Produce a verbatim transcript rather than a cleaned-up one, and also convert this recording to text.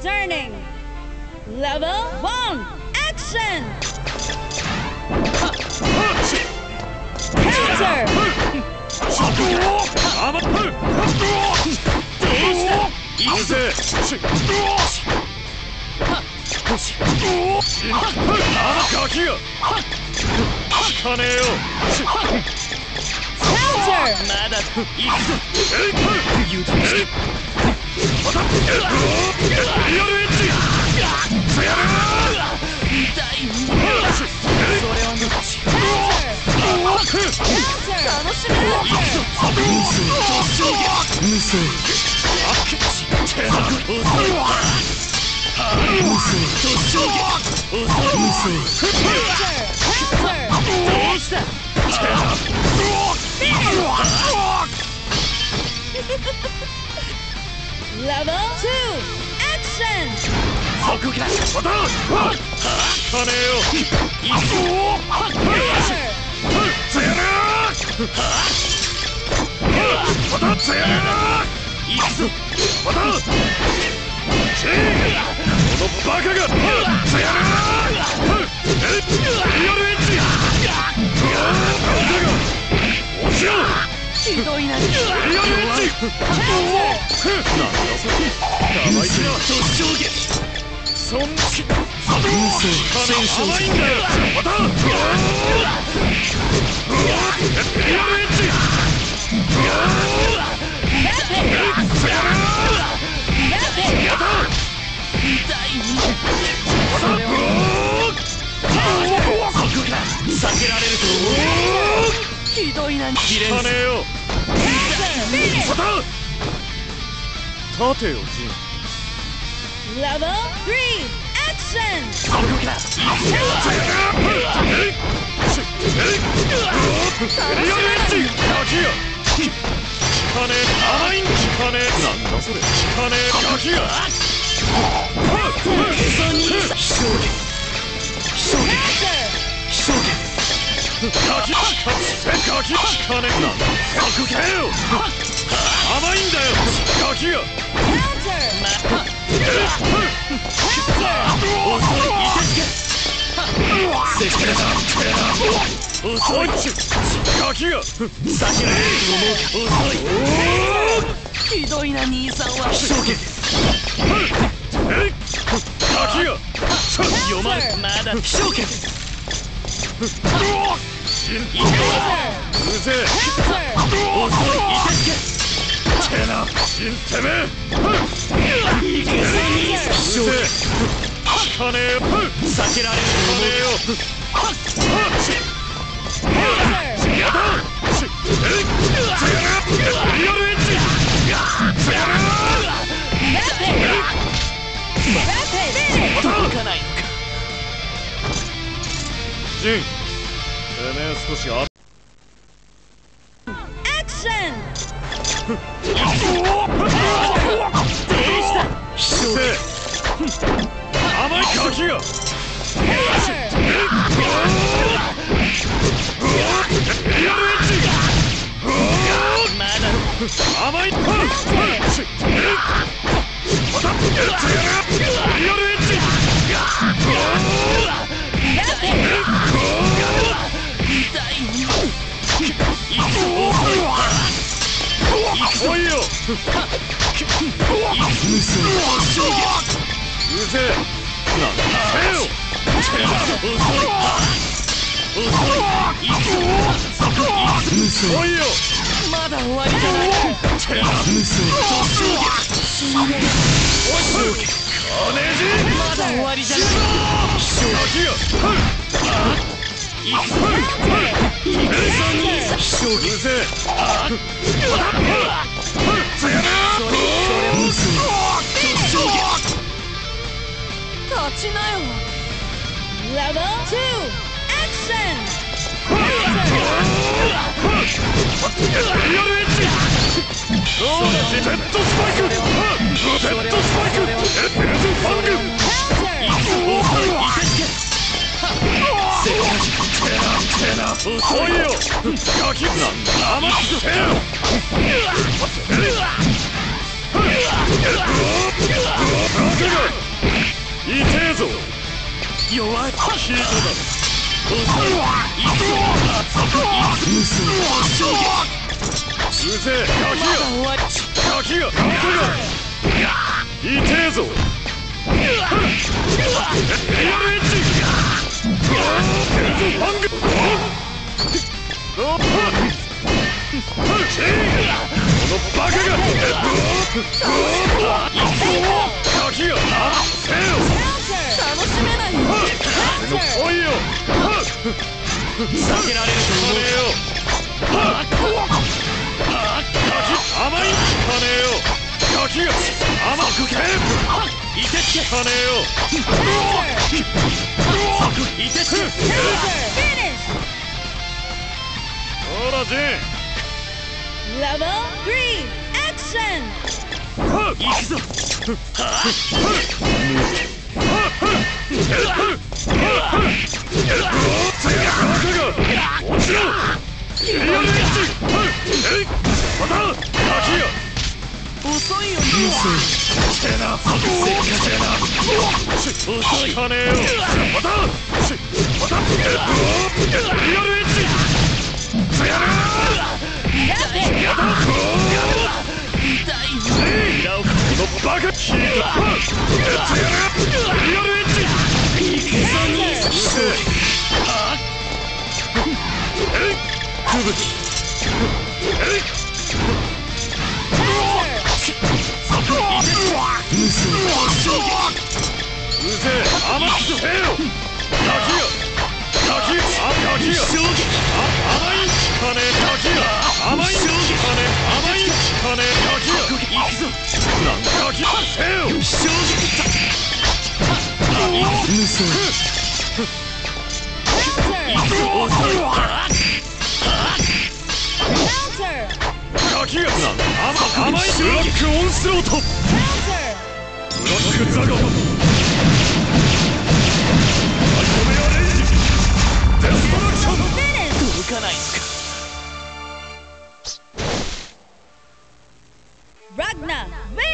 Turning. Level one. Action. Counter. Level two. Action. Level three. Action. Action. Level two. Action. Counter. 痛えぞ。弱いヒートだ。遅い。いくぞ。うぜえガキがガキがガキが痛えぞ。エアルエッジファングこのバカがガキがせよ楽しめないよ。 おいよ避けられると思うよ。甘いんかねえよ。ガキが甘くけいてつけかねえよ。いてつけほらジェン Level three, action! 行くぞ。落ちろ。エアルエッジえいまたガキが遅いよ。せえなせえな遅いかねえよ。またまたエアルエッジせやなまた痛い裏をこのバカヒートせやなエアルエッジ行くぞ兄さん。えいくぶえいうぜえ甘くせえよ。ガキがガキがガキが甘いんちかねえ。ガキが甘いんちかねえ。甘いんちかねえ。ガキが行くぞ。なんだガキせえよ。無双行くぞ。遅いガキが甘甘いブラックオンスロート。ブラックザガンアイコメアレンジデストラクション届かないのか。 Ragnar, win!